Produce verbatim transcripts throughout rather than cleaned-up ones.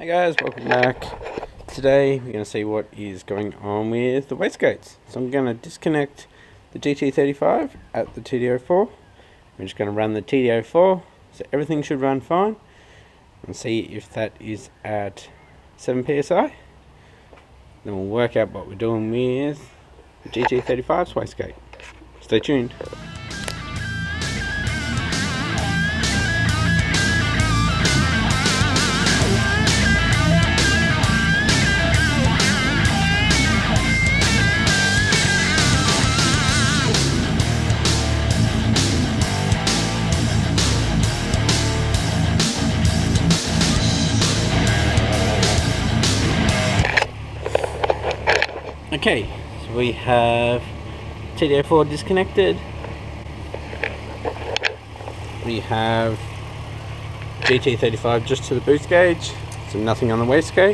Guys, welcome back. Today we're going to see what is going on with the wastegates. So I'm going to disconnect the G T thirty-five at the T D oh four. We're just going to run the T D oh four, so everything should run fine, and see if that is at seven P S I. Then we'll work out what we're doing with the G T thirty-five's wastegate. Stay tuned. Okay, so we have T D oh four disconnected. We have G T thirty-five just to the boost gauge, so nothing on the wastegate.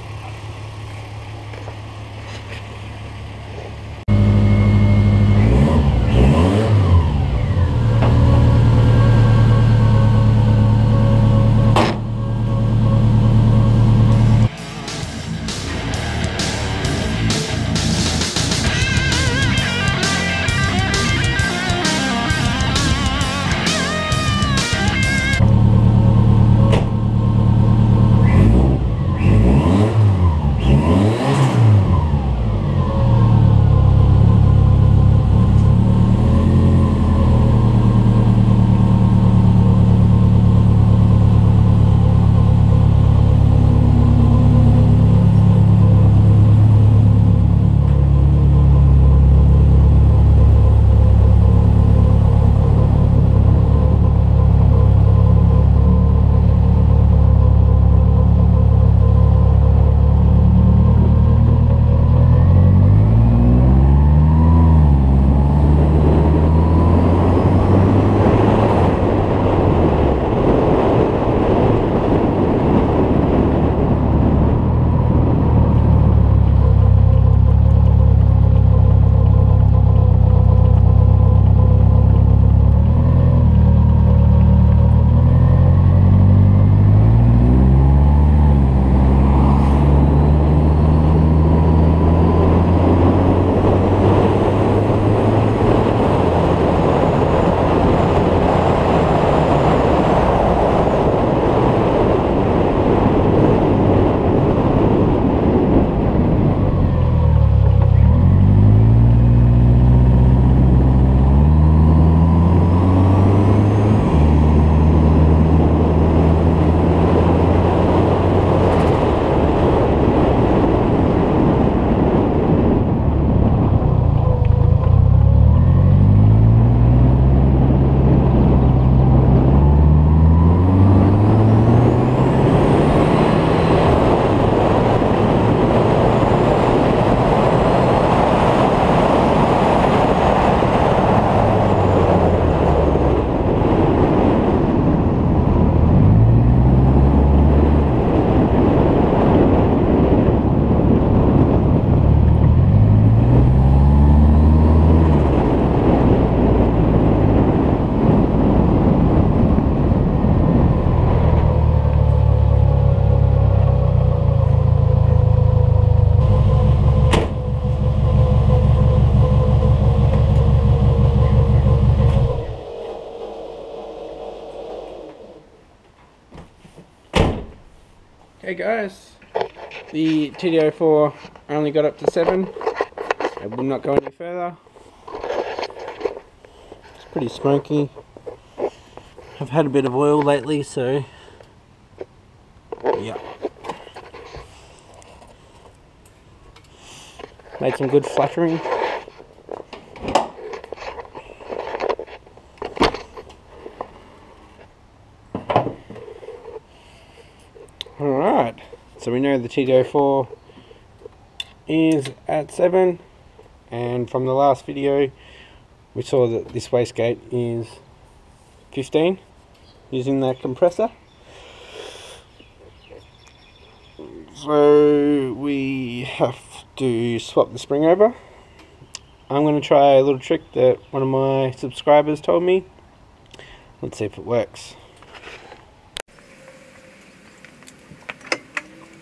Hey guys, the T D oh four only got up to seven. It will not go any further. It's pretty smoky. I've had a bit of oil lately, so yeah. Made some good fluttering. Alright, so we know the T D oh four is at seven, and from the last video we saw that this wastegate is fifteen using that compressor. So we have to swap the spring over. I'm going to try a little trick that one of my subscribers told me. Let's see if it works.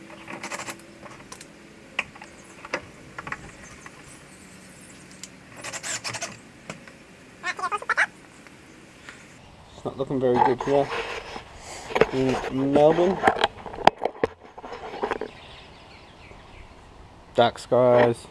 not looking very good here in Melbourne. Dark skies.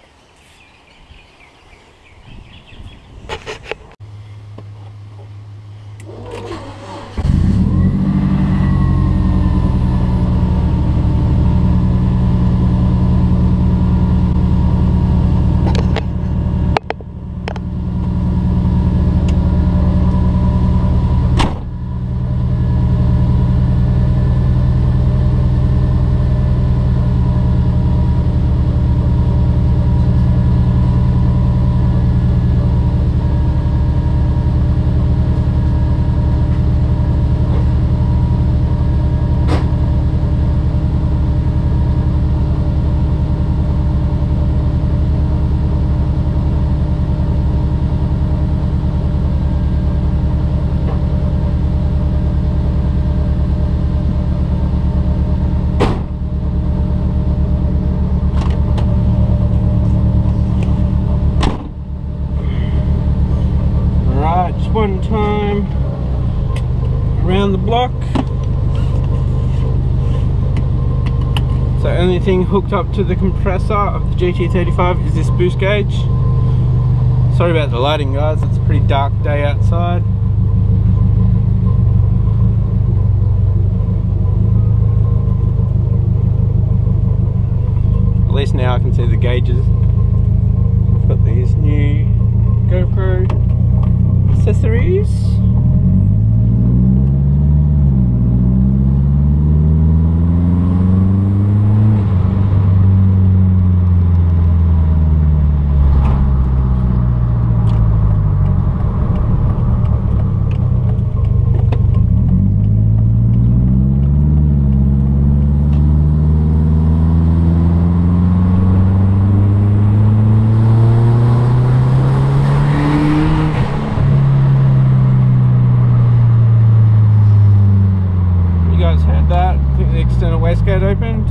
One time around the block. So only thing hooked up to the compressor of the G T thirty-five is this boost gauge. Sorry about the lighting, guys, it's a pretty dark day outside. At least now I can see the gauges. I've got these new GoPro accessories. External wastegate opened.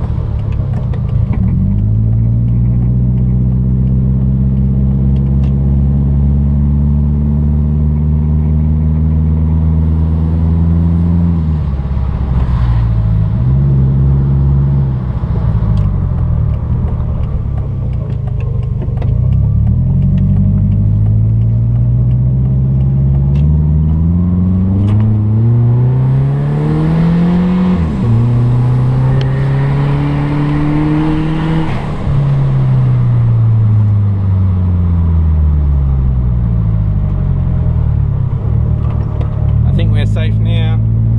Safe now.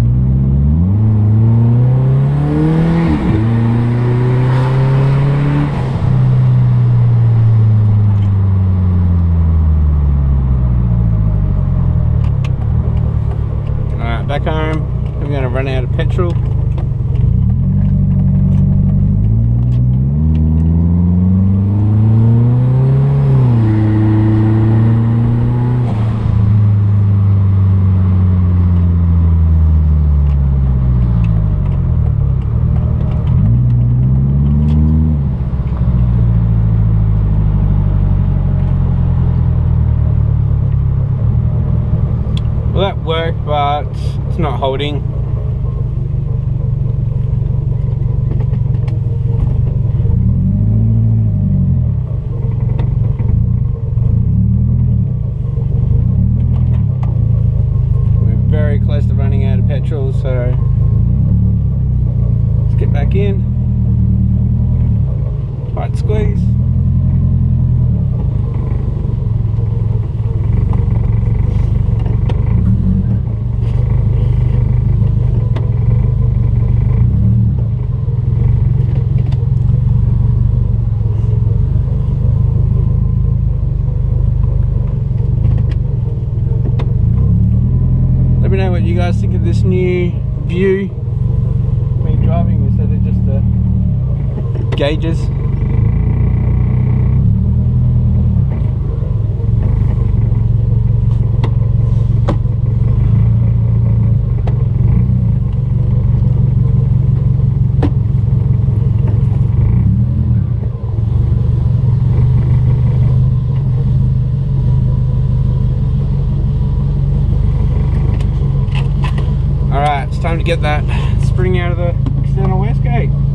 Alright, back home. I'm going to run out of petrol. Well, that worked, but it's not holding. We're very close to running out of petrol, so let's get back in. Tight squeeze. Let me know what you guys think of this new view when driving instead of just the gauges. it's time to get that spring out of the external wastegate.